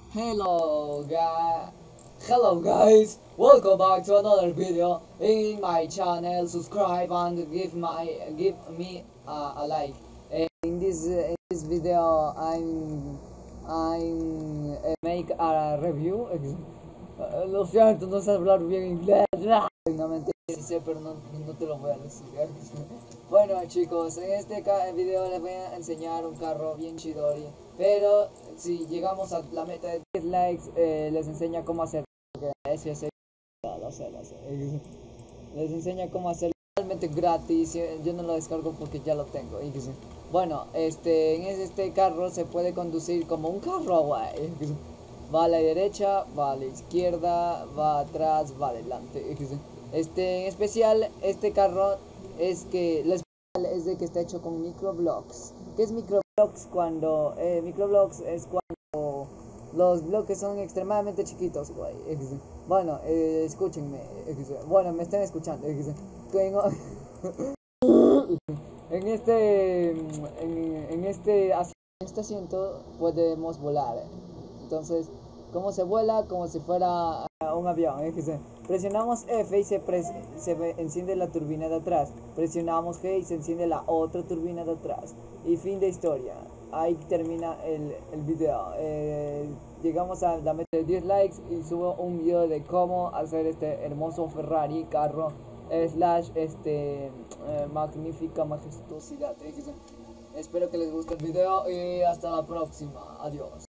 Hello guys, hello guys, welcome back to another video in my channel. Subscribe and give me a like. In this video, I'm make a review. Lo siento, no sé hablar bien inglés. No mentira, sí sé, pero no te lo voy a decir. Bueno chicos, en este video les voy a enseñar un carro bien chidori. Pero si llegamos a la meta de 10 likes, les enseña cómo hacer. Ese es lo sé. Les enseña cómo hacerlo totalmente gratis. Yo no lo descargo porque ya lo tengo. Bueno, en este carro se puede conducir como un carro, guay. Va a la derecha, va a la izquierda, va atrás, va adelante. En especial, este carro es que lo especial es de que está hecho con microblocks. ¿Qué es microblocks? Microblocks es cuando los bloques son extremadamente chiquitos, güey. Bueno, escúchenme. Bueno, me están escuchando. Tengo- En este, en este asiento podemos volar. Entonces, ¿cómo se vuela? Como si fuera un avión. Presionamos F y enciende la turbina de atrás. Presionamos G y se enciende la otra turbina de atrás. Y fin de historia. Ahí termina el video. Llegamos a la meta de 10 likes y subo un video de cómo hacer este hermoso Ferrari carro slash magnífica majestuosidad. Espero que les guste el video y hasta la próxima. Adiós.